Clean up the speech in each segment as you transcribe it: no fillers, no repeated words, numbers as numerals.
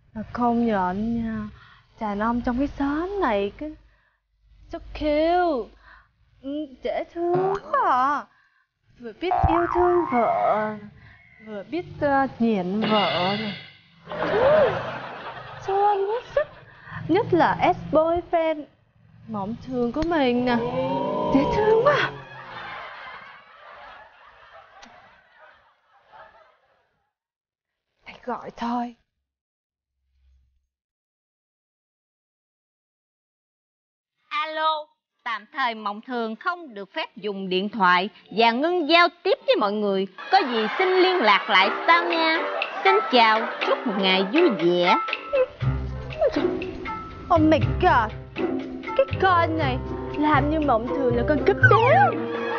Công nhận nha, đàn ông trong cái xóm này cứ so cute, dễ thương quá à. Vừa biết yêu thương vợ, vừa biết nhịn vợ này. Cho anh hết sức, nhất là ex-boyfriend mộng thường của mình nè, dễ thương quá. Phải gọi thôi. Alo, tạm thời Mộng Thường không được phép dùng điện thoại và ngưng giao tiếp với mọi người. Có gì xin liên lạc lại sau nha. Xin chào, chúc một ngày vui vẻ. Oh my god, cái con này làm như Mộng Thường là con cúp đéo.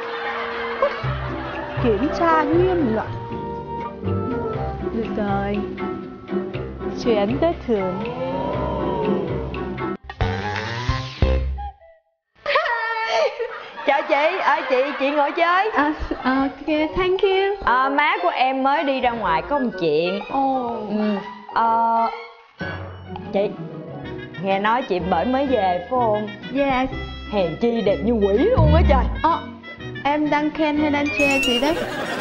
Kiểm tra nghiêm ngặt. Được rồi, chuyển tới Thường. Chào chị, chị ngồi chơi. Ok, thank you. Má của em mới đi ra ngoài có một chuyện. Chị, nghe nói chị bởi mới về phải không? Yes. Hèn chi đẹp như quỷ luôn á trời. Em đang khen hay đang chê chị đấy?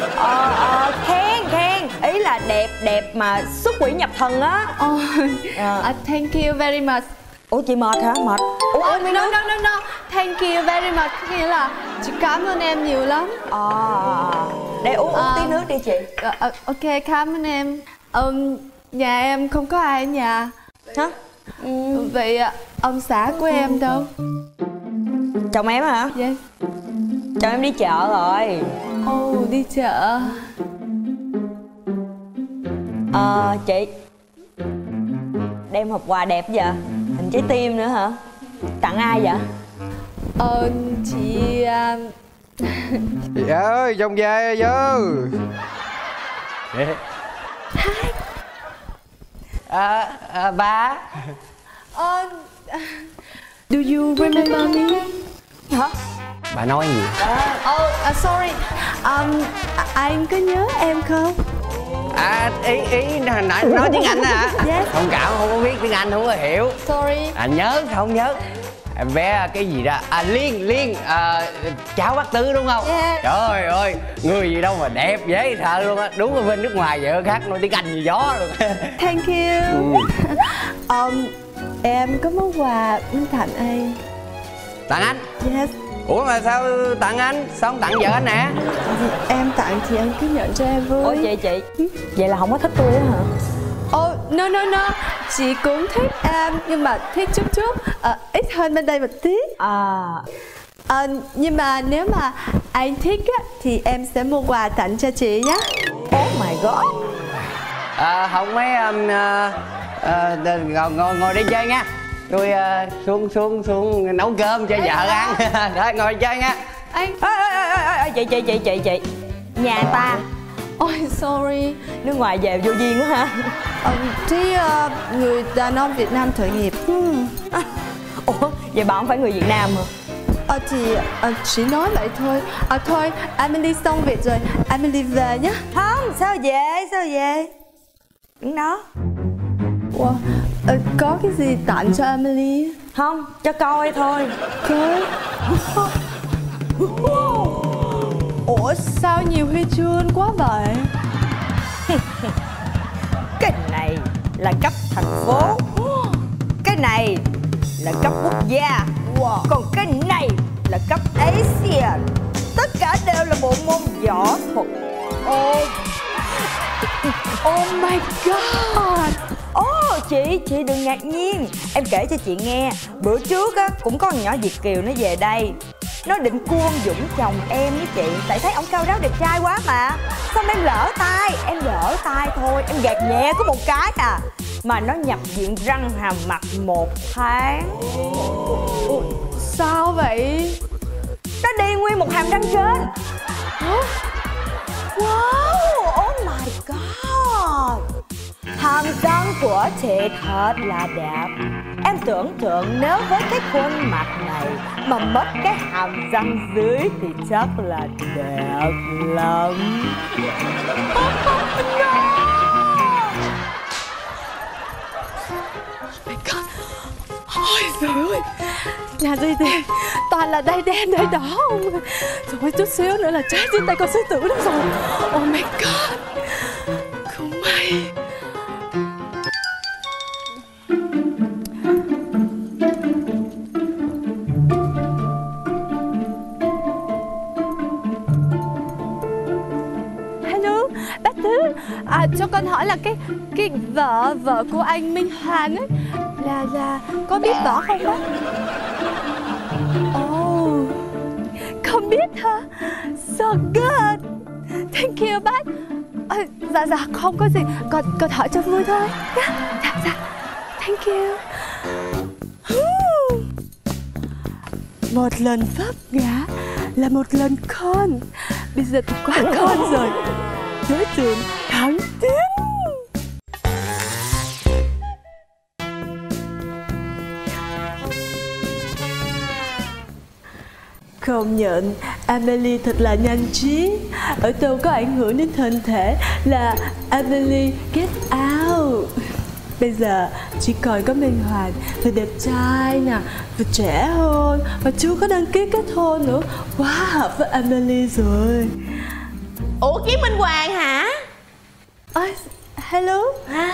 Khen, ý là đẹp mà xuất quỷ nhập thần á. Thank you very much. Ủa chị mệt hả? Mệt. No. Thank you very much, nghĩa là chị cảm ơn em nhiều lắm. Để uống tí nước đi chị. Ok, cảm ơn em. Nhà em không có ai ở nhà. Hả? Vậy ông xã của em đâu? Chồng em hả? Yes. Chồng em đi chợ rồi. Đi chợ. Chị đem hộp quà đẹp vậy? Hình trái tim nữa hả? Tặng ai vậy? Chị Chị ơi, trong vai vô. Ba. Do you remember me? Hả? Bà nói gì? Sorry. Anh có nhớ em không? Ý nói tiếng Anh hả? Yes. Thông cảm, không có biết tiếng Anh, không có hiểu. Sorry. Nhớ không nhớ? Em bé cái gì đó? Liên cháu bác Tư đúng không? Yeah. Trời ơi, người gì đâu mà đẹp dễ sợ luôn á. Đúng là bên nước ngoài vợ khác nói tiếng Anh như gió luôn. Thank you. Em có món quà muốn tặng anh. Tặng anh? Yes. Ủa mà sao tặng anh? Sao không tặng vợ anh nè? Em tặng thì anh cứ nhận cho em vui. Ủa chị vậy là không có thích tôi á hả? No. Chị cũng thích em, nhưng mà thích chút ít hơn bên đây một tí. Nhưng mà nếu mà anh thích á, thì em sẽ mua quà tặng cho chị nhé. Oh my god. Không mấy ngồi đi chơi nha. Tôi xuống nấu cơm cho vợ ăn. Rồi ngồi chơi nha. Anh Chị nhà ta. Ôi sorry. Nước ngoài về vô duyên quá ha. Người đàn ông Việt Nam khởi nghiệp. Ủa vậy bà không phải người Việt Nam hả? Thì chỉ nói vậy thôi. Thôi Emily xong việc rồi, Emily về nhé. Không, sao về đứng đó. Có cái gì tặng cho Emily? Không, cho coi thôi. Coi. Ủa sao nhiều huy chương quá vậy? Cái này là cấp thành phố, cái này là cấp quốc gia, còn cái này là cấp Asian. Tất cả đều là bộ môn võ thuật. Oh my god. Chị đừng ngạc nhiên. Em kể cho chị nghe. Bữa trước á cũng có con nhỏ Việt kiều nó về đây. Nó định cua ông Dũng chồng em với chị. Tại thấy ổng cao ráo đẹp trai quá mà. Xong em lỡ tay thôi. Em gạt nhẹ có một cái à. Mà nó nhập viện răng hàm mặt 1 tháng. Sao vậy? Nó đi nguyên một hàm răng trên. Wow, oh my god. Hàm răng của chị thật là đẹp. Em tưởng tượng nếu với cái khuôn mặt này mà mất cái hàm răng dưới thì chắc là đẹp lắm. nhà gì thì toàn là đây đen đây đỏ không. Rồi chút xíu nữa là chết trên tay con sư tử đó rồi. Oh my god. Không may. Hello, bác Tứ. Cho con hỏi là cái vợ của anh Minh Hoàng ấy là có biết võ không bác? Oh, không biết hả? So good. Thank you bác. Dạ không có gì. Con hỏi cho vui thôi. Dạ. Thank you. Một lần vấp ngã là một lần con. Bây giờ tôi quá con rồi. Đối tượng thắng tiến. Công nhận Amelie thật là nhanh trí. Ở đâu có ảnh hưởng đến thân thể là Amelie get out. Bây giờ chỉ còn có Minh Hoàng vừa đẹp trai nè, vừa trẻ hơn, và chưa có đăng ký kết hôn nữa. Quá hợp với Amelie rồi. Ủa kiếm Minh Hoàng hả? Hello.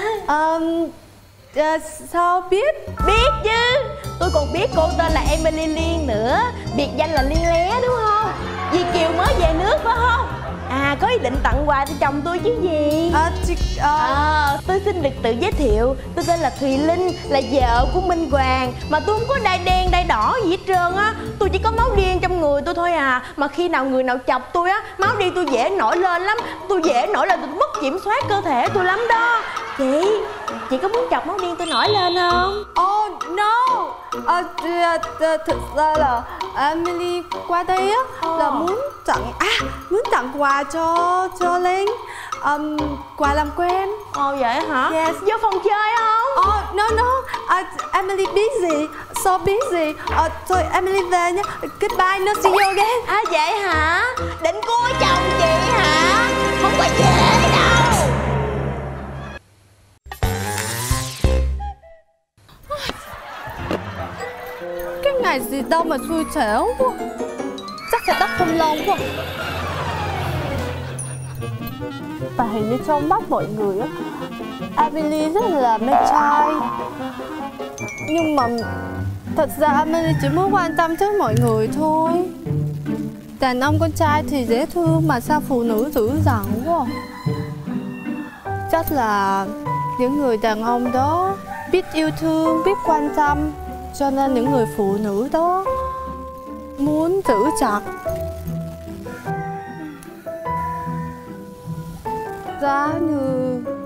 Sao biết? Biết chứ. Tôi còn biết cô tên là Emily Liên nữa. Biệt danh là Liên Lé đúng không? Dì Kiều mới về nước phải không? Có ý định tặng quà cho chồng tôi chứ gì. Tôi xin được tự giới thiệu. Tôi tên là Thùy Linh, là vợ của Minh Hoàng. Mà tôi không có đai đen đai đỏ gì hết trơn á. Tôi chỉ có máu điên trong người tôi thôi à. Mà khi nào người nào chọc tôi á, máu điên tôi dễ nổi lên lắm. Tôi dễ nổi lên, tôi mất kiểm soát cơ thể tôi lắm đó. Chị có muốn chọc máu điên tôi nổi lên không? Oh no. Thực ra là Emily qua đây á là muốn tặng quà cho Linh. Quà làm quen. Vậy hả? Yes. Vô phòng chơi không? No. Emily busy, so busy. Thôi Emily về nhé. Goodbye, no see you again. Vậy hả? Định cua chồng chị hả? Không có dễ đâu. Cái ngày gì đâu mà xui xẻo quá. Chắc phải đắp không lông quá. Và hình như trong mắt mọi người á, Amelie rất là mê trai. Nhưng mà thật ra Amelie chỉ muốn quan tâm tới mọi người thôi. Đàn ông con trai thì dễ thương mà sao phụ nữ dữ dằn quá. Chắc là những người đàn ông đó biết yêu thương, biết quan tâm, cho nên những người phụ nữ đó muốn giữ chặt. Giá như